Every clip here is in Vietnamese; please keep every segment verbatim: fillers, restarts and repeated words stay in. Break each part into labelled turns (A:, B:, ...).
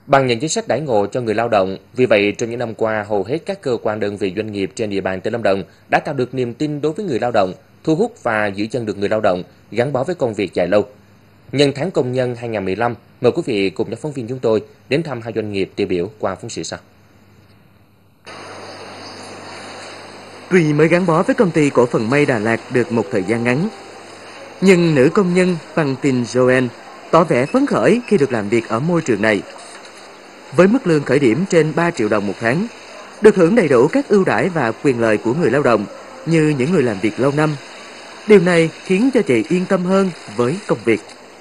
A: Bằng những chính sách đãi ngộ cho người lao động, vì vậy trong những năm qua, hầu hết các cơ quan đơn vị doanh nghiệp trên địa bàn tỉnh Lâm Đồng đã tạo được niềm tin đối với người lao động, thu hút và giữ chân được người lao động, gắn bó với công việc dài lâu. Nhân tháng công nhân hai nghìn không trăm mười lăm, mời quý vị cùng nhóm phóng viên chúng tôi đến thăm hai doanh nghiệp tiêu biểu qua phóng sự sau.
B: Tuy mới gắn bó với công ty cổ phần may Đà Lạt được một thời gian ngắn, nhưng nữ công nhân Phan Tin Joel tỏ vẻ phấn khởi khi được làm việc ở môi trường này. Với mức lương khởi điểm trên ba triệu đồng một tháng, được hưởng đầy đủ các ưu đãi và quyền lợi của người lao động như những người làm việc lâu năm. Điều này khiến cho chị yên tâm hơn với công việc.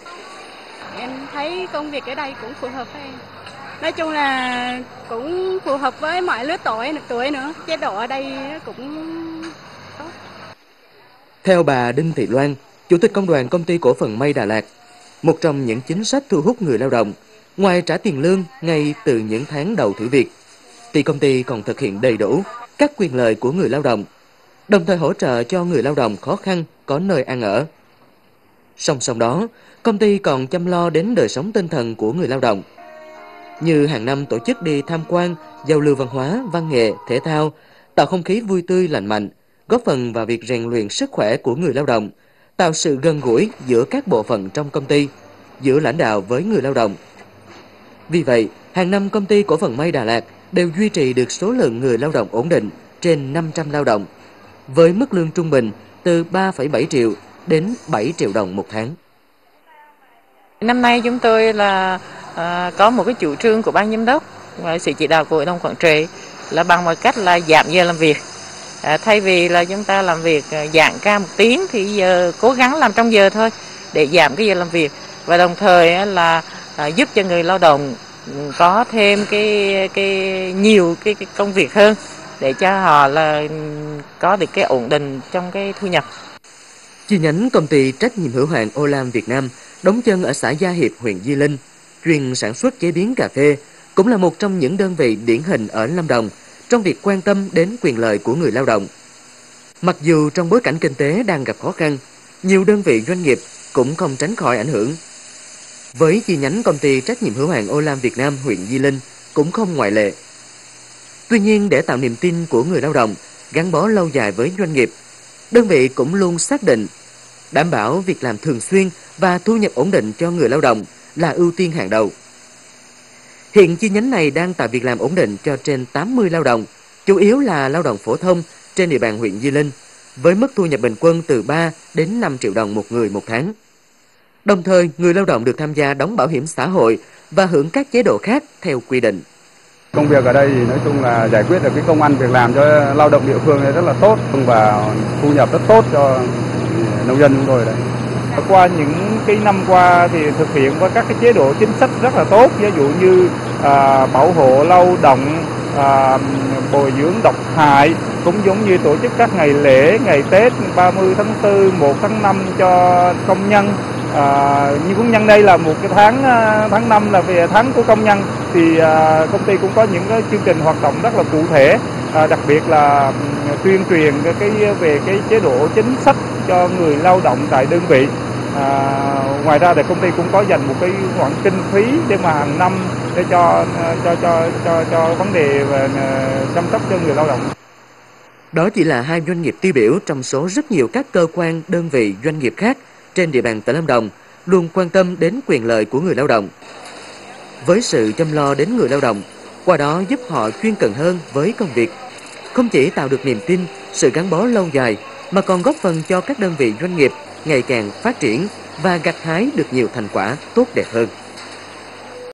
C: Em thấy công việc ở đây cũng phù hợp với em. Nói chung là cũng phù hợp với mọi lứa tuổi, tuổi nữa. Chế độ ở đây cũng tốt.
B: Theo bà Đinh Thị Loan, Chủ tịch Công đoàn Công ty Cổ phần May Đà Lạt, một trong những chính sách thu hút người lao động, ngoài trả tiền lương ngay từ những tháng đầu thử việc, thì công ty còn thực hiện đầy đủ các quyền lợi của người lao động, đồng thời hỗ trợ cho người lao động khó khăn có nơi ăn ở. Song song đó, công ty còn chăm lo đến đời sống tinh thần của người lao động, như hàng năm tổ chức đi tham quan, giao lưu văn hóa, văn nghệ, thể thao, tạo không khí vui tươi lành mạnh, góp phần vào việc rèn luyện sức khỏe của người lao động, tạo sự gần gũi giữa các bộ phận trong công ty, giữa lãnh đạo với người lao động. Vì vậy, hàng năm công ty cổ phần may Đà Lạt đều duy trì được số lượng người lao động ổn định trên năm trăm lao động, với mức lương trung bình từ ba phẩy bảy triệu đến bảy triệu đồng một tháng.
D: Năm nay chúng tôi là à, có một cái chủ trương của ban giám đốc và sự chỉ đạo của hội đồng quản trị là bằng mọi cách là giảm giờ làm việc. À, thay vì là chúng ta làm việc giãn ca một tiếng thì giờ cố gắng làm trong giờ thôi để giảm cái giờ làm việc, và đồng thời là à, giúp cho người lao động có thêm cái cái nhiều cái, cái công việc hơn để cho họ là có được cái ổn định trong cái thu nhập.
B: Chi nhánh công ty trách nhiệm hữu hạn Olam Việt Nam đóng chân ở xã Gia Hiệp, huyện Di Linh, chuyên sản xuất chế biến cà phê, cũng là một trong những đơn vị điển hình ở Lâm Đồng trong việc quan tâm đến quyền lợi của người lao động. Mặc dù trong bối cảnh kinh tế đang gặp khó khăn, nhiều đơn vị doanh nghiệp cũng không tránh khỏi ảnh hưởng. Với chi nhánh công ty trách nhiệm hữu hạn Olam Việt Nam huyện Di Linh cũng không ngoại lệ. Tuy nhiên, để tạo niềm tin của người lao động, gắn bó lâu dài với doanh nghiệp, đơn vị cũng luôn xác định đảm bảo việc làm thường xuyên và thu nhập ổn định cho người lao động là ưu tiên hàng đầu. Hiện chi nhánh này đang tạo việc làm ổn định cho trên tám mươi lao động, chủ yếu là lao động phổ thông trên địa bàn huyện Di Linh, với mức thu nhập bình quân từ ba đến năm triệu đồng một người một tháng. Đồng thời, người lao động được tham gia đóng bảo hiểm xã hội và hưởng các chế độ khác theo quy định.
E: Công việc ở đây thì nói chung là giải quyết được cái công ăn việc làm cho lao động địa phương này rất là tốt và thu nhập rất tốt cho nông dân chúng tôi đấy. Qua những cái năm qua thì thực hiện qua các cái chế độ chính sách rất là tốt, ví dụ như à, bảo hộ lao động, à, bồi dưỡng độc hại, cũng giống như tổ chức các ngày lễ, ngày Tết ba mươi tháng tư, một tháng năm cho công nhân. À, như cũng nhân đây là một cái tháng tháng năm là về tháng của công nhân, thì à, công ty cũng có những cái chương trình hoạt động rất là cụ thể, à, đặc biệt là tuyên truyền cái, cái về cái chế độ chính sách cho người lao động tại đơn vị. À, ngoài ra thì công ty cũng có dành một cái khoản kinh phí để mà hàng năm để cho cho cho cho cho vấn đề về chăm sóc cho người lao động.
B: Đó chỉ là hai doanh nghiệp tiêu biểu trong số rất nhiều các cơ quan, đơn vị, doanh nghiệp khác trên địa bàn tỉnh Lâm Đồng luôn quan tâm đến quyền lợi của người lao động. Với sự chăm lo đến người lao động, qua đó giúp họ chuyên cần hơn với công việc, không chỉ tạo được niềm tin, sự gắn bó lâu dài, mà còn góp phần cho các đơn vị doanh nghiệp ngày càng phát triển và gặt hái được nhiều thành quả tốt đẹp hơn.